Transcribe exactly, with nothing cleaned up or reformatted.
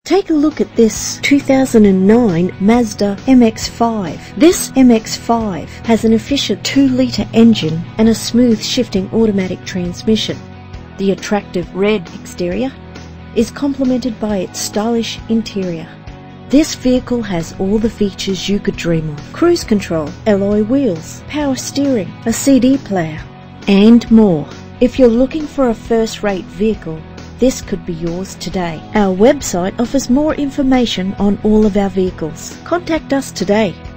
Take a look at this two thousand nine Mazda M X five. This M X five has an efficient two litre engine and a smooth shifting automatic transmission. The attractive red exterior is complemented by its stylish interior. This vehicle has all the features you could dream of: cruise control, alloy wheels, power steering, a C D player, and more. If you're looking for a first-rate vehicle, this could be yours today. Our website offers more information on all of our vehicles. Contact us today.